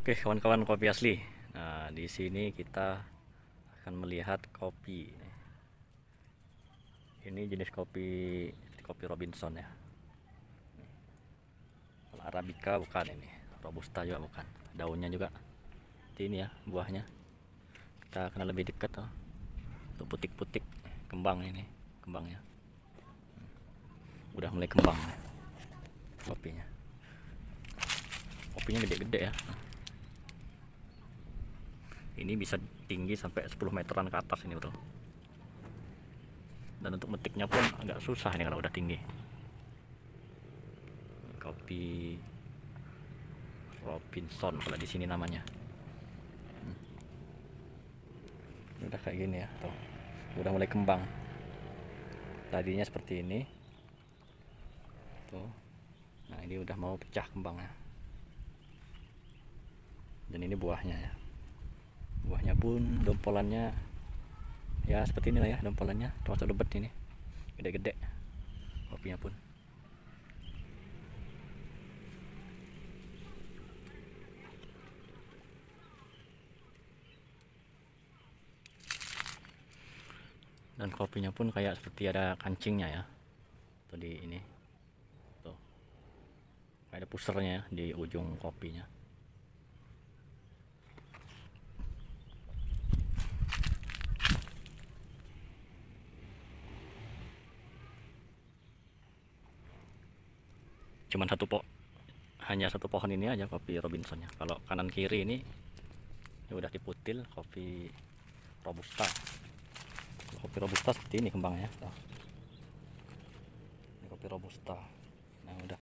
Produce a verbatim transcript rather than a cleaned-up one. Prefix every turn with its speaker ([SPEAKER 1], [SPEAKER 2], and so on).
[SPEAKER 1] Oke, kawan-kawan kopi asli. Nah, di sini kita akan melihat kopi. Ini jenis kopi kopi Robinson ya. Kalau Arabica bukan ini, Robusta juga bukan. Daunnya juga seperti ini ya, buahnya. Kita kenal lebih dekat oh. Tuh putik-putik kembang ini, kembangnya. Udah mulai kembang kopinya. Kopinya gede-gede ya. Ini bisa tinggi sampai sepuluh meteran ke atas ini betul. Dan untuk metiknya pun agak susah ini kalau udah tinggi. Kopi Robinson kalau di sini namanya. Hmm. Udah kayak gini ya, tuh. Udah mulai kembang. Tadinya seperti ini. Tuh. Nah, ini udah mau pecah kembangnya. Dan ini buahnya ya. Buahnya pun dompolannya ya seperti inilah ya, dompolannya termasuk lebat ini, gede-gede kopinya pun. Dan kopinya pun kayak seperti ada kancingnya ya, tuh di ini tuh kayak ada pusernya ya, di ujung kopinya. Cuman satu po hanya satu pohon ini aja kopi Robinsonnya. Kalau kanan kiri ini ya udah diputil kopi Robusta. Kopi Robusta seperti ini kembangnya. Tuh. Ini kopi Robusta. Nah, udah